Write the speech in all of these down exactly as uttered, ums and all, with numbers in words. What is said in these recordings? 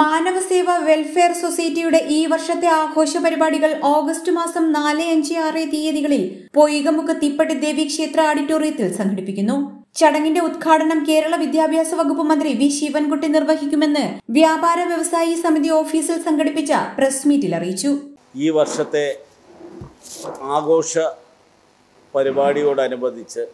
മാനവസേവ welfare സൊസൈറ്റിയുടെ ഈ വർഷത്തെ ആഘോഷ പരിപാടികൾ ഓഗസ്റ്റ് മാസം നാല് അഞ്ച് ആറ് തീയതികളിൽ പൊയ്കമുക്ക് തിപ്പട്ടി ദേവി ക്ഷേത്ര ഓഡിറ്റോറിയത്തിൽ സംഘടിപ്പിക്കുന്നു. ചടങ്ങിന്റെ ഉദ്ഘാടനം കേരള വിദ്യാഭ്യാസ വകുപ്പ് മന്ത്രി വി ശിവൻകുട്ടി നിർവഹിക്കുമെന്ന് വ്യാപാര വ്യവസായി സമിതി ഓഫീസിൽ സംഘടിപ്പിച്ച പ്രസ് മീറ്റിൽ അറിയിച്ചു. ഈ വർഷത്തെ ആഘോഷ പരിപാടിയോടനുബന്ധിച്ച്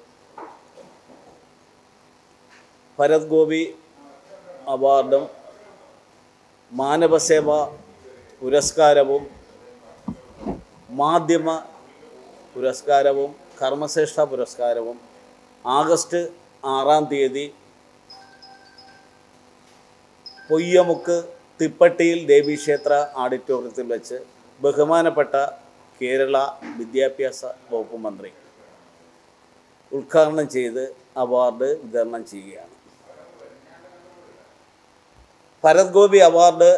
ഭരത് ഗോപി അവാർഡും മാനവസേവ പുരസ്കാരവും മാധ്യമ പുരസ്കാരവും കർമ്മശ്രേഷ്ഠ പുരസ്കാരവും ആഗസ്റ്റ് ആറാം തീയതി പൊയ്യമുക്ക് തിപ്പട്ടിയിൽ ദേവീക്ഷേത്ര ഓഡിറ്റോറിയത്തിൽ വെച്ച് ബഹുമാനപ്പെട്ട കേരള വിദ്യാഭ്യാസ വകുപ്പ് മന്ത്രി ഉദ്ഘാടനം ചെയ്ത് അവാർഡ് വിതരണം ചെയ്യുകയാണ്. ഭരത് ഗോപി അവാർഡ്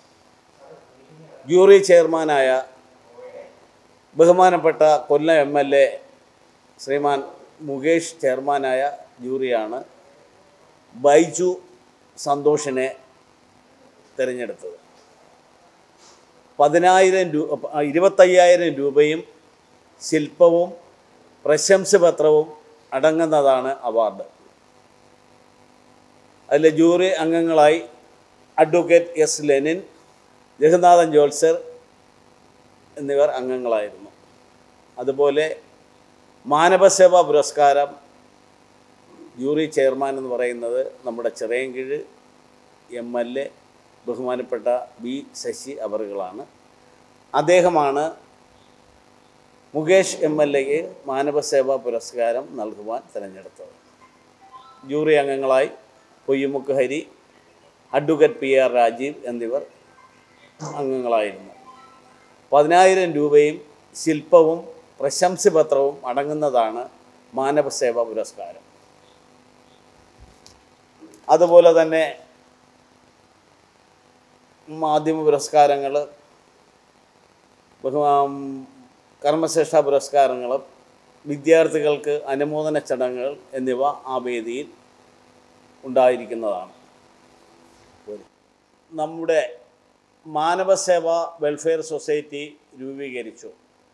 ജൂറി ചെയർമാനായ ബഹുമാനപ്പെട്ട Kollam M L A Sriman Mukesh ചെയർമാനായ ജൂറിയാണ് ബൈജു സന്തോഷിനെ തിരഞ്ഞെടുത്തത്. പതിനായിരം രൂപ ഇരുപത്തയ്യായിരം രൂപയും ശില്പവും പ്രശംസപത്രവും അടങ്ങുന്നതാണ് അവാർഡ്. അതിലെ ജൂറി അംഗങ്ങളായി advocate S Lenin, Jagannathan Jothsar എന്നിവർ അംഗങ്ങളായിരുന്നു. അതുപോലെ മാനവസേവാ പുരസ്കാരം ജൂറി ചെയർമാൻ എന്ന് പറയുന്നത് നമ്മുടെ ചിറയൻകീഴ് എം എൽ എ ബഹുമാനപ്പെട്ട ബി ശശി അവറുകളാണ്. അദ്ദേഹമാണ് മുകേഷ് എം എൽ എക്ക് മാനവസേവാ പുരസ്കാരം നൽകുവാൻ തിരഞ്ഞെടുത്തത്. ജൂറി അംഗങ്ങളായി Poyyamukku Hari, advocate P R Rajeev എന്നിവർ അംഗങ്ങളായിരുന്നു. പതിനായിരം രൂപയും ശില്പവും പ്രശംസപത്രവും അടങ്ങുന്നതാണ് മാനവസേവാ പുരസ്കാരം. അതുപോലെ തന്നെ മാധ്യമ പുരസ്കാരങ്ങൾ, കർമ്മശ്രേഷ്ഠ പുരസ്കാരങ്ങളും വിദ്യാർത്ഥികൾക്ക് അനുമോദന ചടങ്ങുകൾ എന്നിവ ആ വേദിയിൽ ഉണ്ടായിരിക്കുന്നതാണ്. നമ്മുടെ മാനവസേവ വെൽഫെയർ സൊസൈറ്റി രൂപീകരിച്ചു.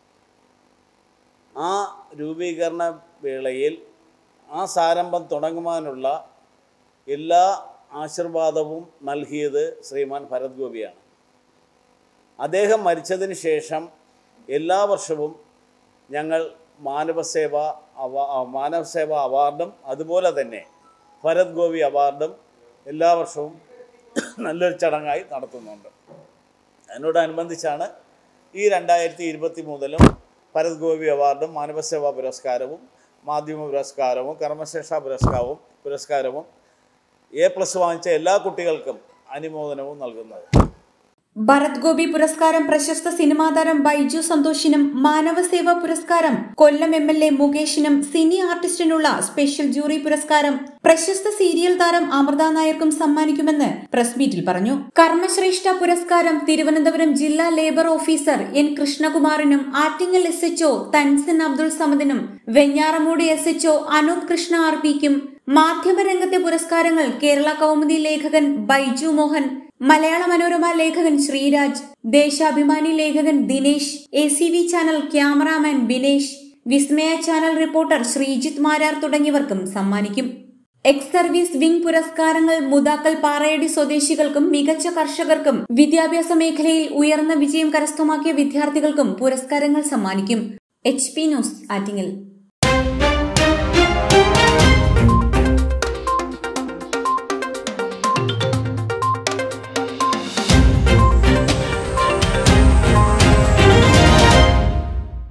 ആ രൂപീകരണ വേളയിൽ ആ സാരംഭം തുടങ്ങുവാനുള്ള എല്ലാ ആശീർവാദവും നൽകിയത് ശ്രീമാൻ ഭരത് ഗോപിയാണ്. അദ്ദേഹം മരിച്ചതിന് ശേഷം എല്ലാ വർഷവും ഞങ്ങൾ മാനവസേവ അവാ മാനവസേവ അവാർഡും അതുപോലെ തന്നെ ഭരത് ഗോപി അവാർഡും എല്ലാ വർഷവും നല്ലൊരു ചടങ്ങായി നടത്തുന്നുണ്ട്. അതിനോടനുബന്ധിച്ചാണ് ഈ രണ്ടായിരത്തി ഇരുപത്തി മൂന്നിലും ഭരത് ഗോപി അവാർഡും മാനവസേവാ പുരസ്കാരവും മാധ്യമ പുരസ്കാരവും കർമ്മശ്രേഷ്ഠ പുരസ്കാരവും പുരസ്കാരവും എ പ്ലസ് വാങ്ങിച്ച എല്ലാ കുട്ടികൾക്കും അനുമോദനവും നൽകുന്നത്. ഭരത് ഗോപി പുരസ്കാരം പ്രശസ്ത സിനിമാ താരം ബൈജു സന്തോഷിനും മാനവസേവാ പുരസ്കാരം കൊല്ലം എം എൽ എ മുകേഷിനും സിനി ആർട്ടിസ്റ്റിനുള്ള സ്പെഷ്യൽ ജൂറി പുരസ്കാരം പ്രശസ്ത സീരിയൽ താരം അമൃത നായർക്കും സമ്മാനിക്കുമെന്ന് പ്രസ് മീറ്റിൽ പറഞ്ഞു. കർമ്മശ്രേഷ്ഠ പുരസ്കാരം തിരുവനന്തപുരം ജില്ലാ ലേബർ ഓഫീസർ എൻ കൃഷ്ണകുമാറിനും Attingal S H O Thansan Abdul സമദിനും Venjaramoodu S H O Anoop Krishna R പിക്കും മാധ്യമരംഗത്തെ പുരസ്കാരങ്ങൾ കേരള കൗമുദി ലേഖകൻ ബൈജു മോഹൻ, മലയാള മനോരമ ലേഖകൻ ശ്രീരാജ്, ദേശാഭിമാനി ലേഖകൻ Dinesh, A C V channel cameraman Binesh, Vismaya channel reporter Sreejith Marar തുടങ്ങിയവർക്കും സമ്മാനിക്കും. എക്സ് സർവീസ് വിംഗ് പുരസ്കാരങ്ങൾ മുതാക്കൽ പാറയടി സ്വദേശികൾക്കും മികച്ച കർഷകർക്കും വിദ്യാഭ്യാസ മേഖലയിൽ ഉയർന്ന വിജയം കരസ്ഥമാക്കിയ വിദ്യാർത്ഥികൾക്കും പുരസ്കാരങ്ങൾ സമ്മാനിക്കും. H P news Attingal.